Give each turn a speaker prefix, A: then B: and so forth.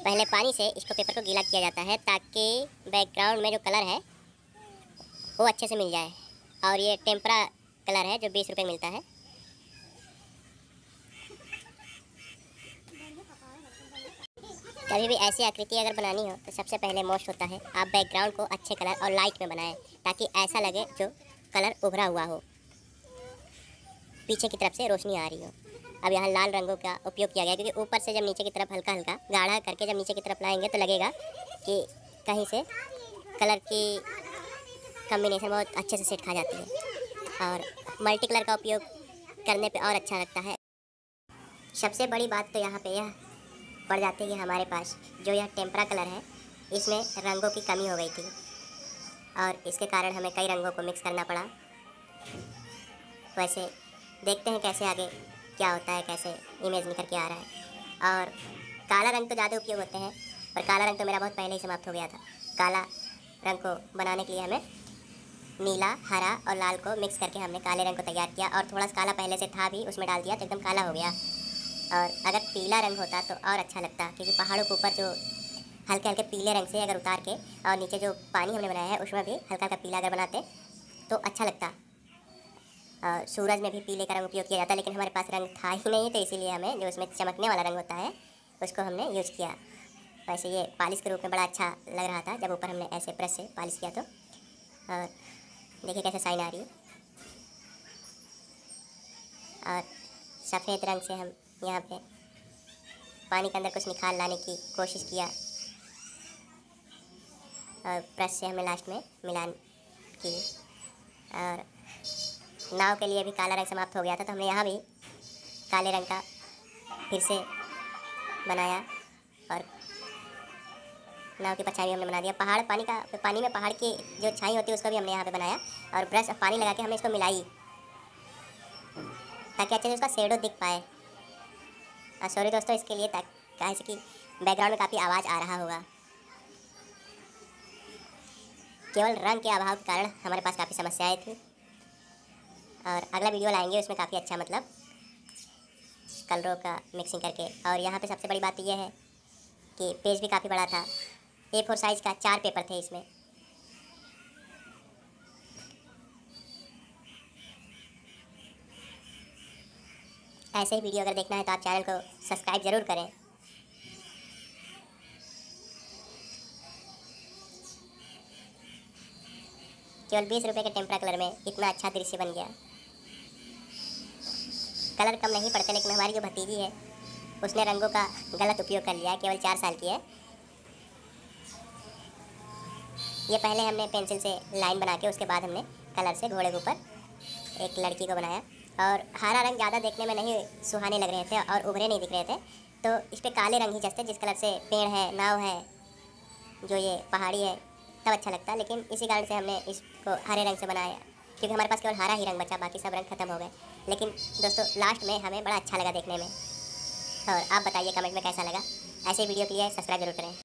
A: पहले पानी से इसको पेपर को गीला किया जाता है ताकि बैकग्राउंड में जो कलर है वो अच्छे से मिल जाए। और ये टेम्परा कलर है जो 20 रुपये मिलता है। कभी भी ऐसी आकृति अगर बनानी हो तो सबसे पहले मोस्ट होता है आप बैकग्राउंड को अच्छे कलर और लाइट में बनाएं ताकि ऐसा लगे जो कलर उभरा हुआ हो, पीछे की तरफ से रोशनी आ रही हो। अब यहाँ लाल रंगों का उपयोग किया गया क्योंकि ऊपर से जब नीचे की तरफ हल्का हल्का गाढ़ा करके जब नीचे की तरफ लाएंगे तो लगेगा कि कहीं से कलर की कम्बिनेशन बहुत अच्छे से सेट खा जाती है और मल्टी कलर का उपयोग करने पे और अच्छा लगता है। सबसे बड़ी बात तो यहाँ पे यह पड़ जाती है कि हमारे पास जो यह टेम्परा कलर है इसमें रंगों की कमी हो गई थी और इसके कारण हमें कई रंगों को मिक्स करना पड़ा। वैसे देखते हैं कैसे आगे क्या होता है, कैसे इमेज निकल के आ रहा है। और काला रंग तो ज़्यादा उपयोग होते हैं पर काला रंग तो मेरा बहुत पहले ही समाप्त हो गया था। काला रंग को बनाने के लिए हमें नीला, हरा और लाल को मिक्स करके हमने काले रंग को तैयार किया और थोड़ा सा काला पहले से था भी उसमें डाल दिया तो एकदम काला हो गया। और अगर पीला रंग होता तो और अच्छा लगता क्योंकि पहाड़ों के ऊपर जो हल्के हल्के पीले रंग से अगर उतार के और नीचे जो पानी हमने बनाया है उसमें भी हल्का हल्का पीला अगर बनाते तो अच्छा लगता। और सूरज में भी पीले का रंग उपयोग किया जाता है लेकिन हमारे पास रंग था ही नहीं तो इसीलिए हमें जो उसमें चमकने वाला रंग होता है उसको हमने यूज़ किया। वैसे ये पॉलिश के रूप में बड़ा अच्छा लग रहा था जब ऊपर हमने ऐसे ब्रश से पॉलिश किया तो। और देखिए कैसे साइन आ रही है। और सफ़ेद रंग से हम यहाँ पे पानी के अंदर कुछ निखार लाने की कोशिश किया और ब्रश से हमने लास्ट में मिलान की। और नाव के लिए भी काला रंग समाप्त हो गया था तो हमने यहाँ भी काले रंग का फिर से बनाया और नाव की परछाई भी हमने बना दिया। पहाड़ पानी में पहाड़ की जो छाई होती है उसको भी हमने यहाँ पे बनाया और ब्रश पानी लगा के हमने इसको मिलाई ताकि अच्छे से उसका शेडो दिख पाए। और सॉरी दोस्तों इसके लिए कैसे कि बैकग्राउंड में काफ़ी आवाज़ आ रहा होगा, केवल रंग के अभाव के कारण हमारे पास काफ़ी समस्याएं थी। और अगला वीडियो लाएंगे उसमें काफ़ी अच्छा मतलब कलरों का मिक्सिंग करके। और यहाँ पे सबसे बड़ी बात यह है कि पेज भी काफ़ी बड़ा था, A4 साइज़ का 4 पेपर थे इसमें। ऐसे ही वीडियो अगर देखना है तो आप चैनल को सब्सक्राइब ज़रूर करें। केवल 20 रुपये के टेम्परा कलर में इतना अच्छा दृश्य बन गया। कलर कम नहीं पड़ते लेकिन हमारी जो भतीजी है उसने रंगों का गलत उपयोग कर लिया है। केवल 4 साल की है। ये पहले हमने पेंसिल से लाइन बना के उसके बाद हमने कलर से घोड़े के ऊपर एक लड़की को बनाया। और हरा रंग ज़्यादा देखने में नहीं सुहाने लग रहे थे और उभरे नहीं दिख रहे थे तो इस पर काले रंग ही जचते जिस कलर से पेड़ है, नाव है, जो ये पहाड़ी है तब अच्छा लगता। लेकिन इसी कारण से हमने इसको हरे रंग से बनाया क्योंकि हमारे पास केवल हरा ही रंग बचा, बाकी सब रंग ख़त्म हो गए। लेकिन दोस्तों लास्ट में हमें बड़ा अच्छा लगा देखने में। और आप बताइए कमेंट में कैसा लगा। ऐसे वीडियो के लिए सब्सक्राइब जरूर करें।